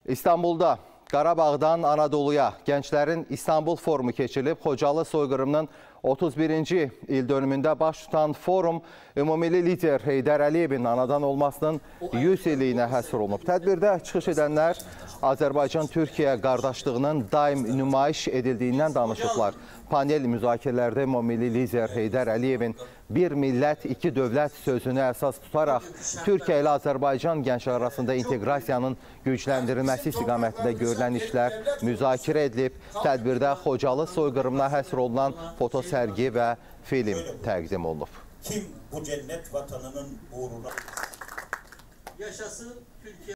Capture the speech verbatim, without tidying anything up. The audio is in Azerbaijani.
İstanbul'da Qarabağdan Anadoluya Gənclərin İstanbul forumu keçirilib. Xocalı soyqırımının otuz birinci il dönümündə baş tutan forum ümumilli lider Heydər Əliyevin anadan olmasının yüz illiyinə həsr olunub. Tədbirdə çıxış edənlər Azərbaycan-Türkiyə qardaşlığının daim nümayiş edildiyindən danışıblar. Panel müzakirələrdə ümumilli lider Heydər Əliyevin bir millət, iki dövlət sözünü əsas tutaraq Türkiyə ilə Azərbaycan gənclər arasında inteqrasiyanın gücləndirilməsi istiqamətində görülən işlər müzakirə edilib. Tədbirdə Xocalı soyqırımına həsr olunan fotosərgi və film təqdim olunub. Kim bu cennet vatanının uğruna... Yaşasın Türkiye.